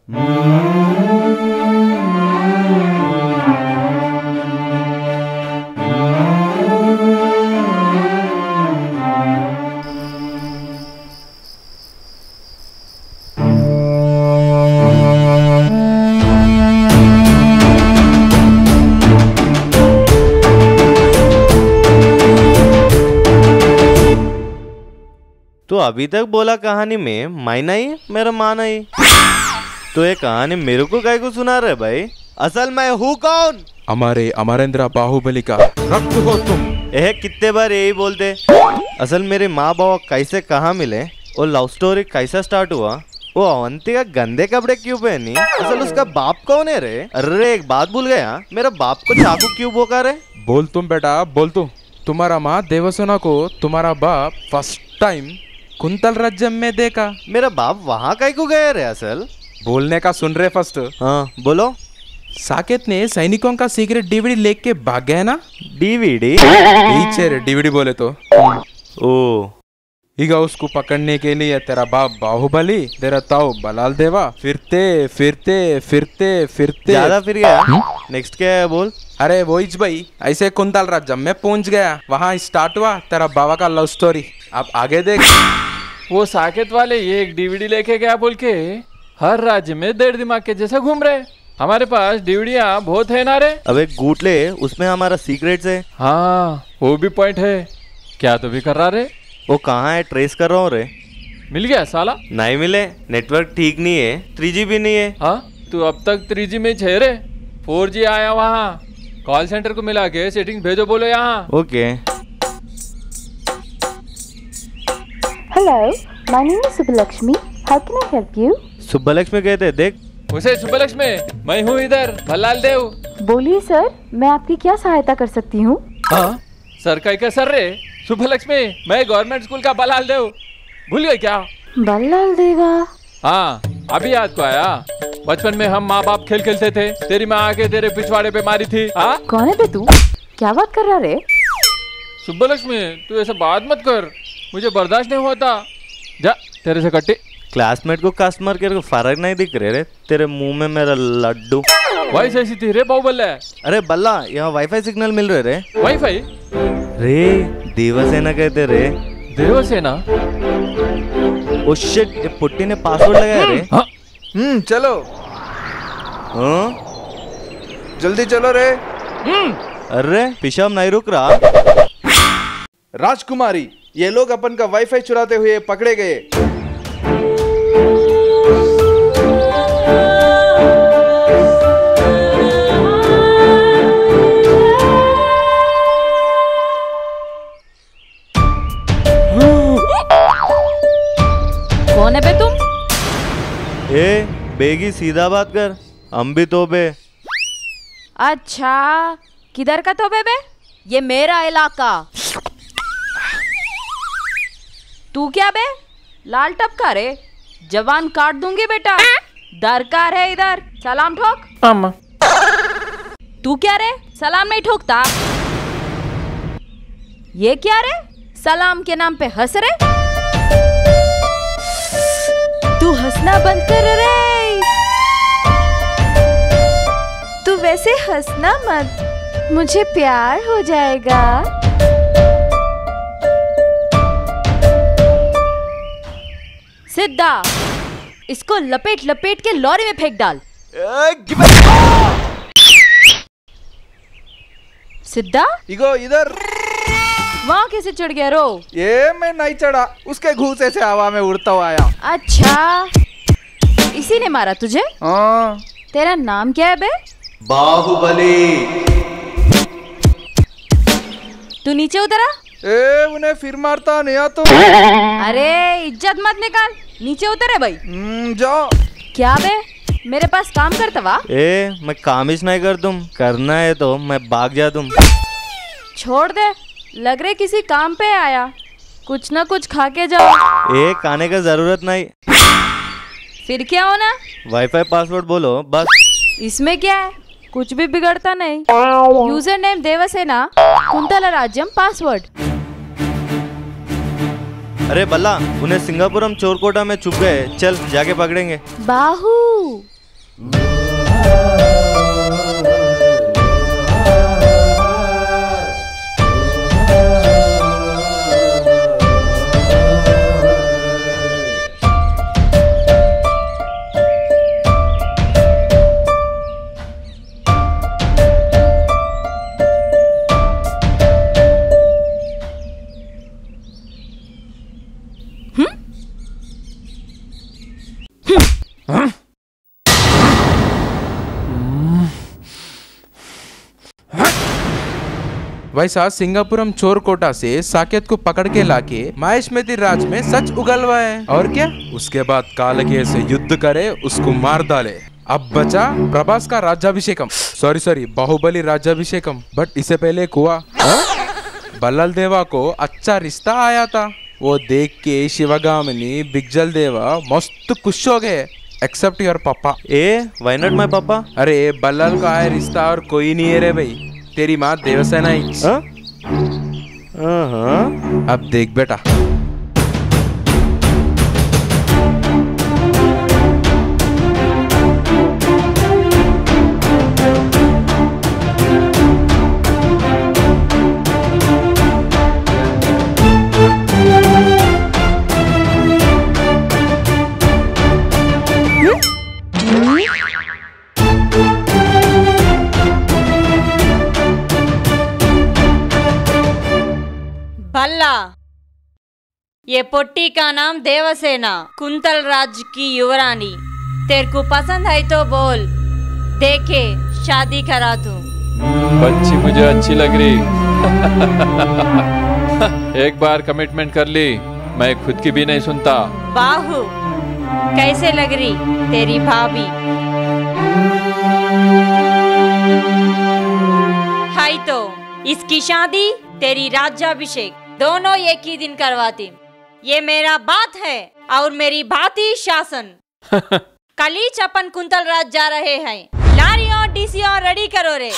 तो अभी तक बोला कहानी में मैं नहीं मेरा माँ नहीं, तो ये कहानी मेरे को काय को सुना रहे भाई? असल मैं हूँ कौन? हमारे अमरेंद्र बाहुबली का रक्त हो तुम। कितने बार यही बोलते। असल मेरे माँ बाबा कैसे कहाँ मिले और लव स्टोरी कैसा स्टार्ट हुआ, वो अवंतिका गंदे कपड़े क्यों पहनी, असल उसका बाप कौन है रे? अरे एक बात भूल गया, मेरा बाप को चाकू क्यों भोंका रे? बोल तुम बेटा बोल तुम। तुम्हारा माँ देवसेना को तुम्हारा बाप फर्स्ट टाइम कुंतल राज्य में देखा। मेरा बाप वहाँ कहीं को गया रे? असल बोलने का सुन रहे फर्स्ट। हाँ बोलो। साकेत ने सैनिकों का सीक्रेट डीवीडी लेके भाग गया ना। डीवीडी? पीछे रे डीवीडी बोले तो। ओ ಈಗ उसको पकड़ने के लिए तेरा बाप बाहुबली तेरा ताऊ बलाल देवा फिरते फिरते फिरते फिरते ज्यादा फिर गया। नेक्स्ट क्या है बोल? अरे वो भाई ऐसे कुंतल राज्य में पहुंच गया, वहाँ स्टार्ट हुआ तेरा बाबा का लव स्टोरी। अब आगे देख। वो साकेत वाले ये एक डीवीडी लेके गया बोल के हर राज्य में देड़ दिमाग के जैसे घूम रहे। हमारे पास डीवीडियाँ बहुत है ना रे। अब एक गूटले उसमें हमारा सीक्रेट्स है। हाँ वो भी पॉइंट है। क्या तो भी कर रहा रे? वो कहाँ है? ट्रेस कर रहा हूँ रे। मिल गया साला? नहीं मिले, नेटवर्क ठीक नहीं है, 3G भी नहीं है। हाँ तू अब तक 3G में छे रे, 4G आया वहाँ। कॉल सेंटर को मिला के सेटिंग भेजो बोलो यहाँ। Okay. Hello, my name is Subbalakshmi, how can I help you? Subbalakshmi कहते देख। उसे सुब्बलक्ष्मी, मैं हूँ इधर भल्लाल देव। बोलिए सर, मैं आपकी क्या सहायता कर सकती हूँ? हाँ सर का क्या सर रे? सुब्बलक्ष्मी, मैं गवर्नमेंट स्कूल का बलाल देव। भूल गए क्या? बल्लाल देवा? हाँ अभी याद को आया। बचपन में हम माँ बाप खेल खेलते थे, तेरी माँ आके तेरे पिछवाड़े पे मारी थी। हाँ कौन है बे तू? क्या बात कर रहा रे? सुब्बलक्ष्मी तू ऐसा बात मत कर, मुझे बर्दाश्त नहीं होता। जा तेरे से कट्टी। क्लासमेट को कस्टमर केयर को फर्क नहीं दिख रहे रे? तेरे मुंह में मेरा लड्डू। वॉइस ऐसी थी रे बाहुबली। अरे बल्ला, यहाँ वाईफाई सिग्नल मिल रहे रे। वाईफाई? रे देवसेना कहते रे। देवसेना? ओ शिट, ये पुट्टी ने पासवर्ड लगाया रे। हाँ? चलो। हाँ जल्दी चलो रे। अरे पिशाब नहीं रुक रहा। राजकुमारी, ये लोग अपन का वाईफाई चुराते हुए पकड़े गए। कौन है बे तुम? ए बेगी सीधा बात कर, हम भी तोबे। अच्छा किधर का तोबे बे? ये मेरा इलाका। तू क्या बे लाल टपका रे? जवान काट दूंगी बेटा। दरकार है इधर, सलाम ठोक। अम्मा। तू क्या रे सलाम नहीं ठोकता? ये क्या रे सलाम के नाम पे हंस रे? तू हंसना बंद कर रे। तू वैसे हंसना मत, मुझे प्यार हो जाएगा। सिद्धा, इसको लपेट लपेट के लॉरी में फेंक डाल। सिद्धा इगो इधर। वहाँ कैसे चढ़ गया रो? ये मैं नहीं चढ़ा, उसके घूसे से हवा में उड़ता हुआ आया। अच्छा इसी ने मारा तुझे? हाँ। तेरा नाम क्या है बे? बाहुबली। तू नीचे उतरा। ए उन्हें फिर मारता नहीं आ तो। अरे इज्जत मत निकाल, नीचे उतर है भाई। जाओ। क्या बे मेरे पास काम करता वा? ए मैं कामिश नहीं कर तुम, करना है तो मैं भाग जा तुम। छोड़ दे, लग रहे किसी काम पे आया, कुछ ना कुछ खा के जाओ। ए खाने का जरूरत नहीं। फिर क्या होना? वाईफाई पासवर्ड बोलो बस। इसमें क्या है, कुछ भी बिगड़ता नहीं। यूजर नेम देवसेना, कुंतला राज्यम पासवर्ड। अरे बल्ला, उन्हें सिंगापुरम चोरकोटा में छुप गए, चल जाके पकड़ेंगे। बाहू वैसा सिंगापुरम चोर कोटा से साकेत को पकड़ के लाके महेशमती राज में सच उगलवाए और क्या उसके बाद कालके से युद्ध करे उसको मार डाले। अब बचा प्रभास का राज्याभिषेकम, सॉरी बाहुबली राज्याभिषेकम। बट इससे पहले एक हुआ, बल्लाल देवा को अच्छा रिश्ता आया था, वो देख के शिवगामिनी बिगजल देवा मस्त खुश हो गए, except your papa. Why not my papa? अरे बल्लाल का है रिश्ता और कोई नहीं है रे भाई, तेरी माँ देवसेना ही। अब देख बेटा, भल्ला, ये पोट्टी का नाम देवसेना, कुंतल राज की युवरानी। तेरे को पसंद है तो बोल, देखे शादी करा दूं। बच्ची मुझे अच्छी लग रही। एक बार कमिटमेंट कर ली, मैं खुद की भी नहीं सुनता। बाहु, कैसे लग रही तेरी भाभी? है तो इसकी शादी तेरी राज्याभिषेक दोनों एक ही दिन करवाती। ये मेरा बात है और मेरी भाती शासन। कल ही अपन कुंतल राज जा रहे हैं, लारी और डीसी और रेडी करो रे।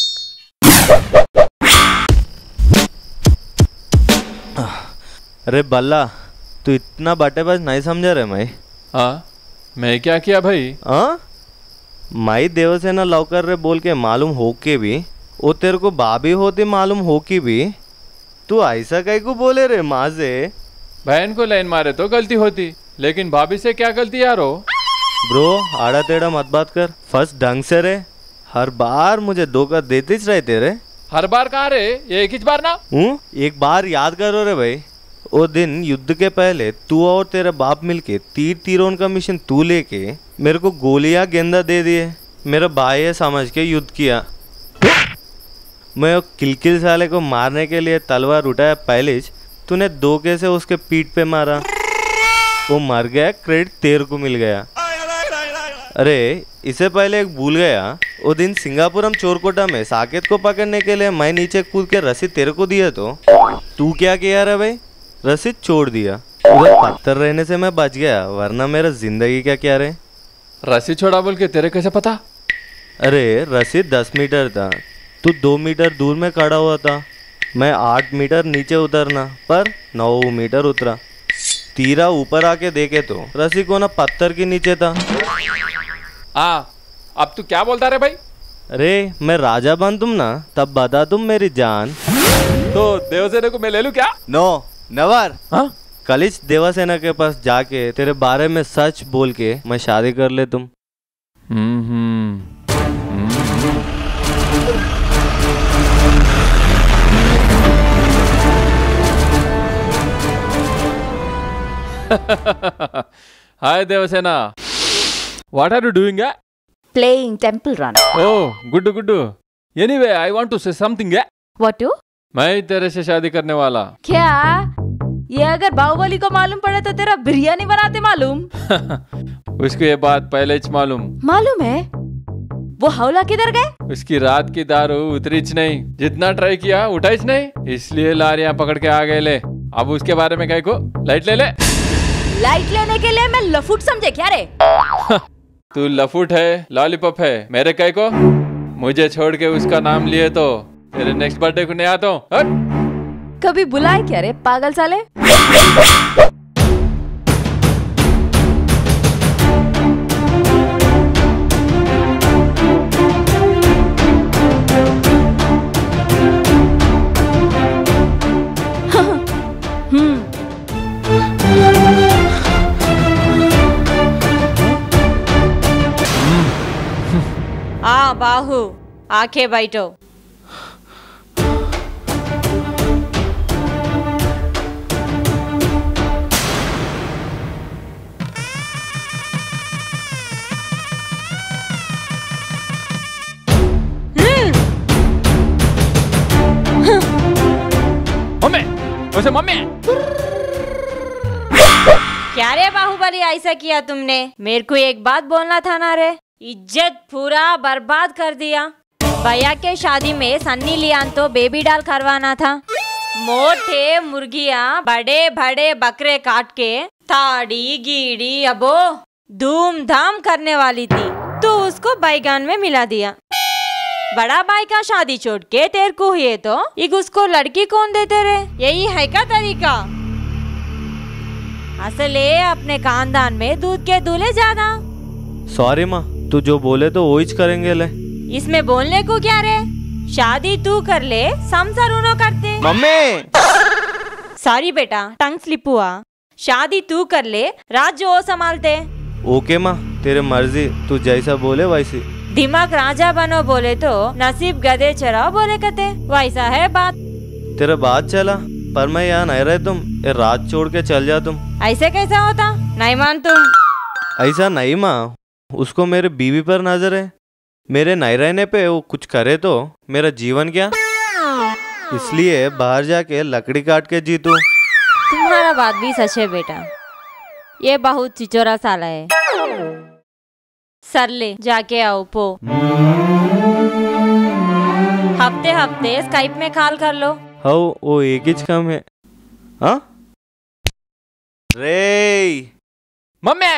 अरे बल्ला, तू इतना बाटेबाज नहीं समझा रे मैं। हाँ, मैं क्या किया भाई? हाँ, माई देवसेना लौकर रे बोल के मालूम हो के भी, वो तेरे को भाभी होती मालूम हो की भी, तू ऐसा कहीं को बोले रे माँ से? बहन को लाइन मारे तो गलती होती, लेकिन भाभी से क्या गलती यारो? ब्रो, आड़ा टेढ़ा मत बात कर, फर्स्ट ढंग से रे। हर बार मुझे धोखा देते ही रहते रे। हर बार कहा रे, एक ही बार ना? एक बार याद करो रे भाई, वो दिन युद्ध के पहले तू और तेरे बाप मिलके तीरों का मिशन तू लेके मेरे को गोलियां गेंदा दे दिए। मेरा भाई है समझ के युद्ध किया। मैं वो किलकिल साले को मारने के लिए तलवार उठाया, पहले तूने धोखे से उसके पीठ पे मारा, वो मर गया, क्रेडिट तेरे को मिल गया। अरे इससे पहले एक भूल गया, वो दिन सिंगापुरम चोरकोटा में साकेत को पकड़ने के लिए मैं नीचे कूद के रसीद तेरे को दिया, तो तू क्या किया रे भाई? रसीद छोड़ दिया। उधर पत्थर रहने से मैं बच गया, वरना मेरा जिंदगी का क्या रे? रसीद छोड़ा बोल के तेरे कैसे पता? अरे रसीद 10 मीटर था, तू 2 मीटर दूर में खड़ा हुआ था। मैं 8 मीटर नीचे उतरना पर 9 मीटर उतरा। तीरा ऊपर आके देखे तो रस्सी कोना पत्थर के नीचे था। अब तू क्या बोलता रे भाई? अरे मैं राजा बन तुम ना, तब बता तुम मेरी जान। तो देवसेना को मैं ले लूं क्या? No never. हाँ? कलिच देवसेना के पास जाके तेरे बारे में सच बोल के मैं शादी कर ले तुम। Hi Devasena. What are you doing? Playing Temple Run. Oh, good. Anyway, I want to say something. What do? मैं तेरे से शादी करने वाला। क्या? ये अगर बाहुबली को मालूम पड़े तो तेरा बिरयानी बनाते मालूम? उसको ये बात पहले ही मालूम है? वो हौला किधर गए? उसकी रात की दारू उतरीच नहीं, जितना ट्राई किया उठाईच नहीं, इसलिए लारियां पकड़ के आ गए ले। अब उसके बारे में कह को लाइट ले। लाइट लेने के लिए मैं लफुट समझे क्या रे? तू लफुट है, लॉलीपॉप है, मेरे कह को मुझे छोड़ के उसका नाम लिए तो तेरे नेक्स्ट बर्थडे को नहीं आता हूँ। कभी बुलाए क्या रे पागल साले? आ बाहु आंखें बैठो। मम्मी क्या रे बाहुबली, ऐसा किया तुमने? मेरे को एक बात बोलना था ना रे। इज्जत पूरा बर्बाद कर दिया। भैया के शादी में सन्नी लियान तो बेबी डाल करवाना था। मोटे मुर्गियां बड़े बड़े बकरे काट के ताड़ी गीड़ी अबो धूमधाम करने वाली थी, तो उसको बैगान में मिला दिया। बड़ा भाई का शादी छोड़ के तेरे को हुए तो एक उसको लड़की कौन देते रे? यही है का तरीका? असले अपने खानदान में दूध के दूल्हे ज्यादा। सॉरी माँ, तू जो बोले तो वो ही करेंगे ले। इसमें बोलने को क्या रे? शादी तू कर ले, संसार उन्हों करते। मम्मी सॉरी बेटा, टंग स्लिप हुआ। शादी तू कर ले, राज वो संभालते। ओके माँ, तेरे मर्जी, तू जैसा बोले वैसी। दिमाग राजा बनो बोले तो नसीब गधे चराओ बोले कहते, वैसा है बात। तेरा बात चला, पर मैं यहाँ नहीं रहे, तुम ये रात छोड़ के चल जा तुम। ऐसे कैसा होता? नहीं मान तुम। ऐसा नहीं माँ, उसको मेरे बीवी पर नजर है। मेरे नहीं रहने पे वो कुछ करे तो मेरा जीवन क्या? इसलिए बाहर जाके लकड़ी काट के जीतू। तुम्हारा बात भी सच है बेटा, ये बहुत चिचोरा साला है। सर ले जाके आओ पो। हफ्ते हफ्ते स्काइप में कॉल कर लो। हाउ वो एक ही काम है। हाँ रे मम्मी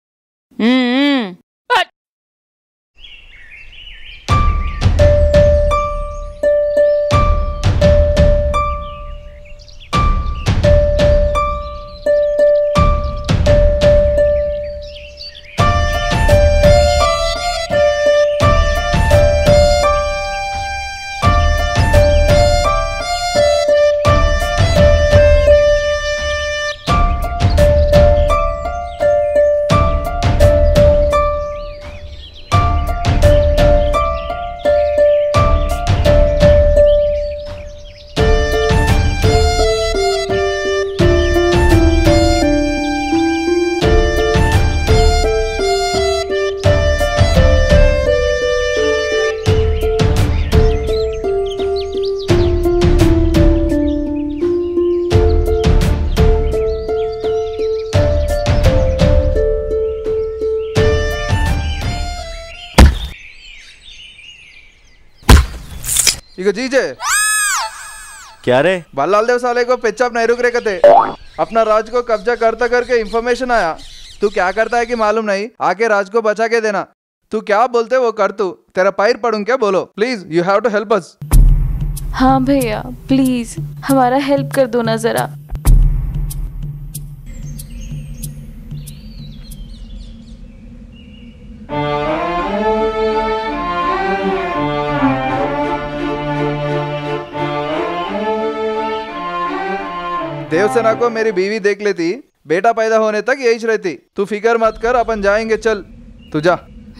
इको जीजे क्या रे? बल्लाल देव साले को पेचाप नहीं रुक रहे कहते। अपना राज को कब्जा करता करके इंफॉर्मेशन आया। तू क्या करता है कि मालूम नहीं, आके राज को बचा के देना। तू क्या बोलते वो कर, तू तेरा पैर पड़ूं क्या? बोलो please, you have to help us. हाँ भैया प्लीज हमारा हेल्प कर दो ना जरा। देवसेना को मेरी बीवी देख लेती, बेटा पैदा होने तक यही रहती। तू फिक्र मत कर, अपन जाएंगे, चल तू जा।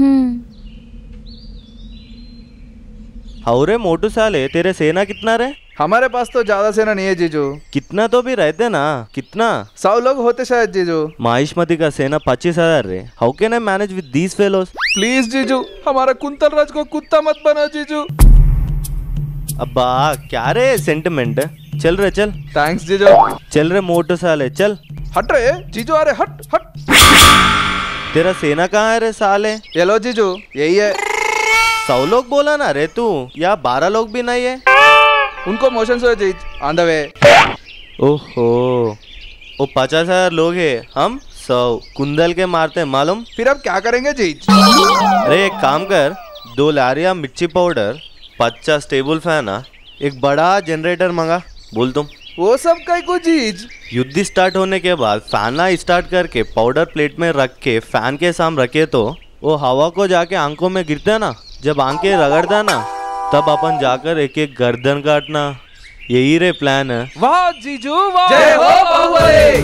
हाउरे मोटू साले, तेरे सेना कितना रे? हमारे पास तो ज्यादा सेना नहीं है जीजू। कितना तो भी रहते ना, कितना? 100 लोग होते शायद जीजू। माहिष्मती का सेना 25,000 रे। How can I manage with these fellows? Please जीजू, हमारा कुंतल राज को कुत्ता मत बना जीजू। अब्बा क्या रे सेंटिमेंट? चल रे चल। थैंक्स जीजू। चल रे मोटू साले चल। हट रे जीजू, अरे हट हट। तेरा सेना कहाँ है रे साले? ये लो जीजू, यही है। 100 लोग बोला ना रे तू, या 12 लोग भी नहीं है? उनको मोशन से जीज ऑन द वे। ओहो, वो 50,000 लोग है, हम 100 कुंदल के मारते हैं मालूम? फिर अब क्या करेंगे जीज? अरे एक काम कर, 2 लारिया मिर्ची पाउडर, 50 टेबल फैन, एक बड़ा जनरेटर मंगा। बोल तुम वो सब कई को जीज। युद्ध स्टार्ट होने के बाद फैना स्टार्ट करके पाउडर प्लेट में रख के फैन के सामने रखे तो वो हवा को जाके आंखों में गिरता है ना, जब आंखें रगड़ता ना, तब अपन जाकर एक एक गर्दन काटना, यही रे प्लान है। वाह जीजू वाह। जय हो बाहुबली।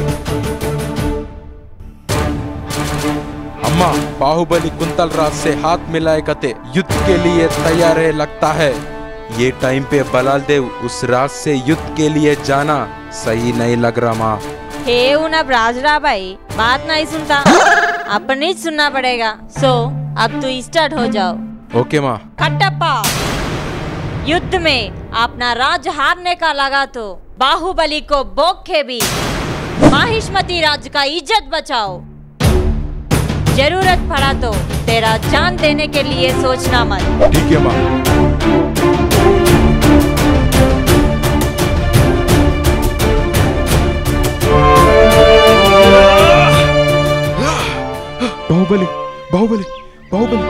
अम्मा बाहुबली कुंतल राज से हाथ मिलाए कते युद्ध के लिए तैयार है लगता है। ये टाइम पे बलाल देव उस राज से युद्ध के लिए जाना सही नहीं लग रहा माँ। हे उनब राजरा भाई बात नहीं सुनता, अपने ही सुनना पड़ेगा। अब तू स्टार्ट हो जाओ। ओके माँ। कटप्पा, युद्ध में अपना राज हारने का लगा तो बाहुबली को बोखे भी माहिष्मती राज का इज्जत बचाओ। जरूरत पड़ा तो तेरा जान देने के लिए सोचना मत। ठीक है माँ। बाहुबली बाहुबली बाहुबली।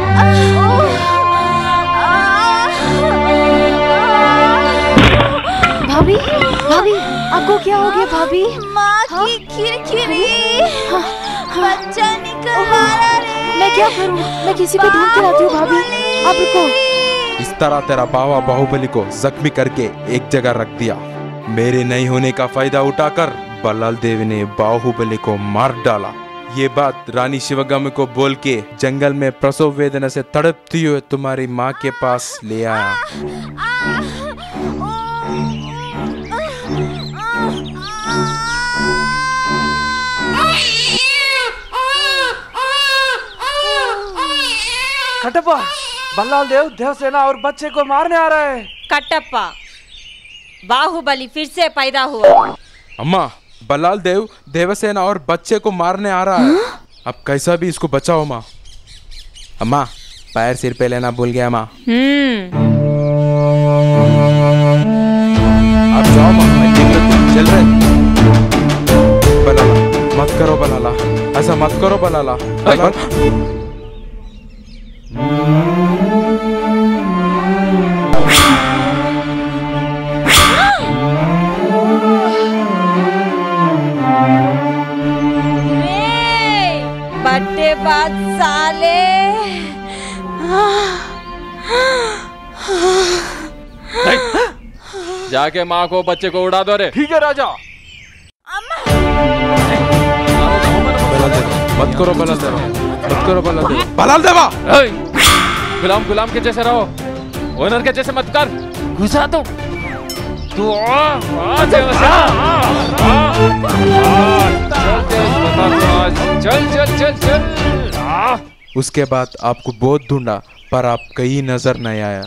भाभी भाभी आपको क्या हो गया भाभी? माँ की खिरखिरी, बच्चा निकल रहा रे। मैं क्या करूँ? मैं किसी को ढूंढ के आती हूँ भाभी, आप रुको। इस तरह तेरा बावा बाहुबली को जख्मी करके एक जगह रख दिया। मेरे नहीं होने का फायदा उठाकर बलाल देव ने बाहुबली को मार डाला। ये बात रानी शिवगामी को बोल के जंगल में प्रसव वेदना से तड़पती हुए तुम्हारी माँ के पास ले आया। कटप्पा, बल्लाल देव देवसेना और बच्चे को मारने आ रहा है। कटप्पा, बाहुबली फिर से पैदा हुआ। अम्मा बलाल देव देवसेना और बच्चे को मारने आ रहा है। अब कैसा भी इसको बचाओ माँ। अम्मा पैर सिर पे लेना भूल गया माँ। अब जाओ माँ, मैं देख लेता हूँ। चल रहे बलाला, मत करो बलाला, ऐसा मत करो बलाला। बड्डे बाद साले। जाके माँ को बच्चे को उड़ा दो रे। ठीक है राजा। मत करो बलाल देवा, मत करो बलाल देवा। बलाल देवा गुलाम गुलाम के जैसे रहो, ओनर के जैसे मत कर। घुसा दो तू। चल चल चल चल। उसके बाद आपको बहुत ढूंढा पर आप कहीं नजर नहीं आया।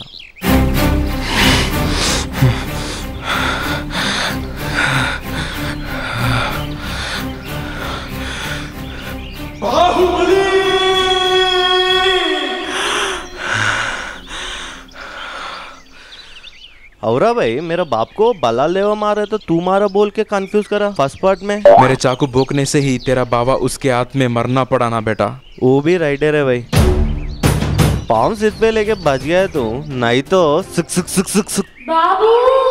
औरा भाई मेरा बाप को बलाल देवा मारे तो तू मारा बोल के कंफ्यूज करा फर्स्ट पार्ट में। मेरे चाकू भोंकने से ही तेरा बाबा उसके हाथ में मरना पड़ा ना बेटा। वो भी राइटर है भाई। पाँव सिर पे लेके बच गया है तू, नहीं तो सुक सुक सुक सुक सुक। बाबू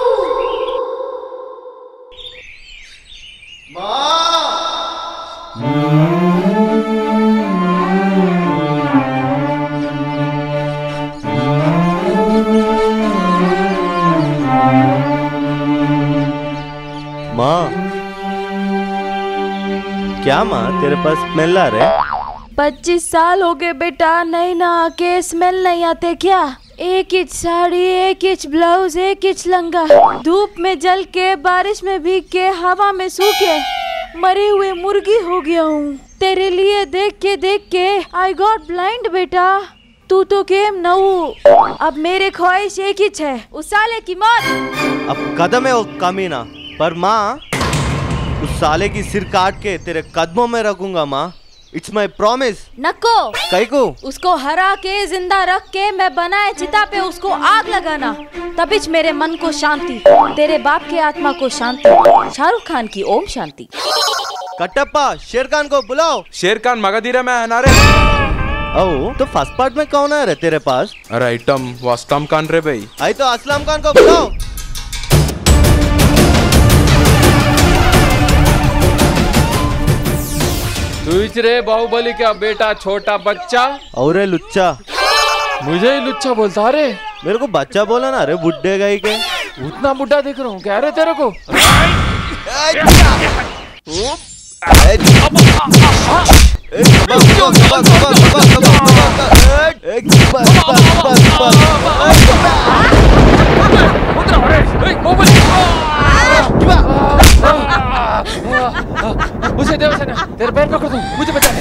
माँ, क्या माँ तेरे पास स्मेल आ रहा है? 25 साल हो गए बेटा, नहीं नहा के स्मेल नहीं आते क्या? एक इंच साड़ी, एक इंच ब्लाउज, एक इंच लंगा, धूप में जल के, बारिश में भीग के, हवा में सूखे, मरे हुए मुर्गी हो गया हूँ। तेरे लिए देख के आई गॉट ब्लाइंड बेटा। तू तो गेम नऊ, अब मेरे ख्वाहिश एक ही है, उस साले की मौत। अब कदम है वो कमीना, पर माँ उस साले की सिर काट के तेरे कदमों में रखूंगा माँ। It's my promise. नको कई को उसको हरा के जिंदा रख के मैं बनाए चिता पे उसको आग लगाना, तभी मेरे मन को शांति, तेरे बाप के आत्मा को शांति। शाहरुख खान की ओम शांति। कटप्पा शेर खान को बुलाओ। शेर खान मगधीरा में है ना रे। ओ तो फर्स्ट पार्ट में कौन है रे तेरे पास? अरे आइटम वो असलम खान रे भाई। आई तो असलम खान को बुलाओ। तू रे बाहुबली का बेटा छोटा बच्चा और लुच्चा। मुझे ही लुच्चा बोलता रे। मेरे को बच्चा बोला ना रे बुड्ढे गाई के। उतना बुढ़ा दिख रहा हूँ क्या रे तेरे को? उसे देवसेना तेरे पैर पकड़ दूं, मुझे बचा।